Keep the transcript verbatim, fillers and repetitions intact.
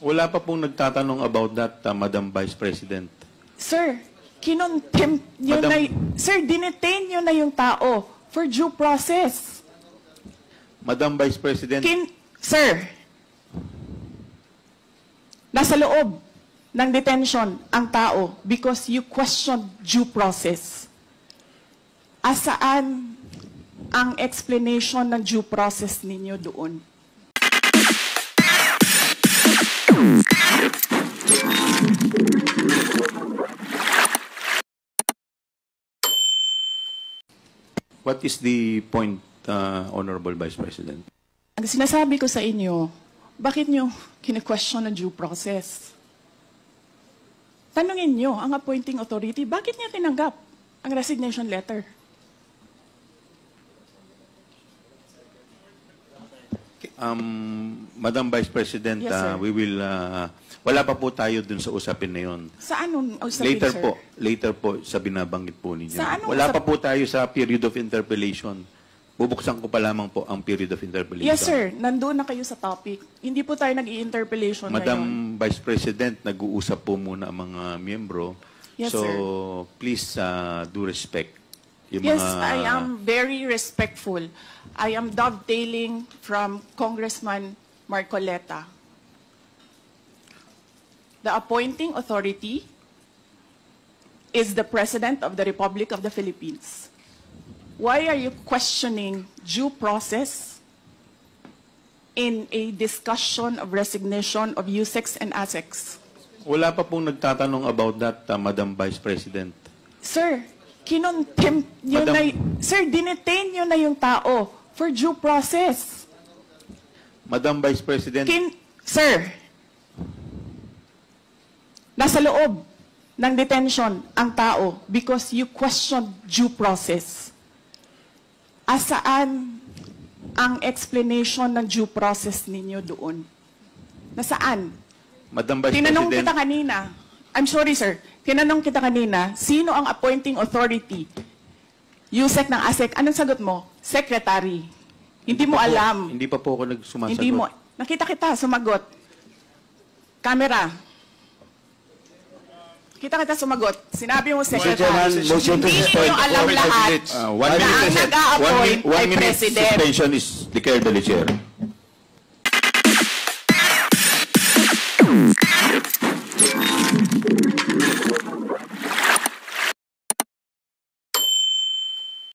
Wala pa pong nagtatanong about that, uh, Madam Vice President. Sir, kinontempt nyo Madam- na, y- sir, dinetain nyo na yung tao for due process. Madam Vice President, Kin, sir, nasa loob ng detention ang tao because you questioned due process. Asaan ang explanation ng due process ninyo doon? what is the point, uh, Honorable Vice President? Ang sinasabi ko sa inyo, bakit nyo kine-question ang due process? Tanungin nyo ang appointing authority, bakit niya tinanggap ang resignation letter? Um, Madam Vice President, Yes, uh, sir. we will, uh, wala pa po tayo dun sa usapin na yun. Sa anong usapin, Later sir? po, later po sa binabanggit po ninyo. Sa anong Wala usap- pa po tayo sa period of interpellation. Bubuksan ko pa lamang po ang period of interpellation. Yes, sir. Nandoon na kayo sa topic. Hindi po tayo nag-i-interpellation Madam ngayon. Vice President, nag-uusap po muna ang mga miyembro. Yes, so, sir. please uh, do respect. Yung Yes, mga, I am very respectful. I am dovetailing from Congressman Marcoleta. The appointing authority is the President of the Republic of the Philippines. Why are you questioning due process in a discussion of resignation of U S E C and A S E C? Wala pa pong nagtatanong about that, uh, Madam Vice President. Sir, kinontempt nyo Madam- na, y- sir, dinetain nyo na yung tao for due process. Madam Vice President, Kin, sir, nasa loob ng detention ang tao because you questioned due process. Asaan ang explanation ng due process ninyo doon? Nasaan? Madam Vice Tinanong President, kita kanina, I'm sorry sir, tinanong kita kanina, sino ang appointing authority? U S E C ng A S E C, anong sagot mo? Secretary. Hindi mo pa po- alam. Hindi pa po ako nagsumasagot. Hindi mo. Nakita kita, sumagot. Camera. Kita kita sumagot. Sinabi mo, Chairman, Secretary. motion to Hindi suspend. niyo alam One lahat minute. Uh, one na minute, ang one nag-a-appoint minute, one ay minute President. suspension is declared by the Chair.